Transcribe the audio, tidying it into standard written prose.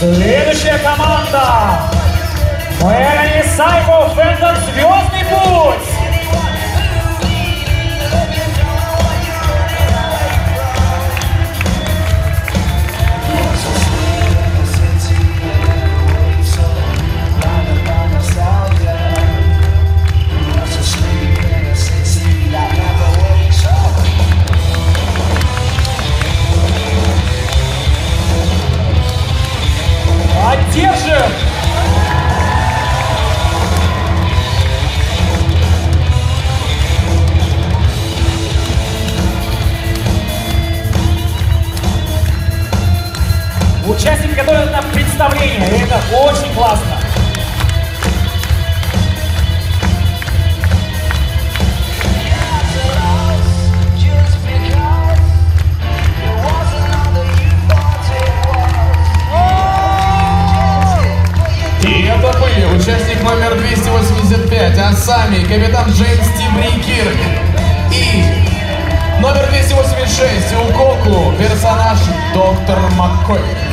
Следующая команда. Мэрани Сайко Фэндом «Звездный путь». Держим! Участники готовят на представление, и это очень классно. Участник номер 285, Асами, капитан Джеймс Тибрикир. И номер 286, Укоку, персонаж Доктор Маккой.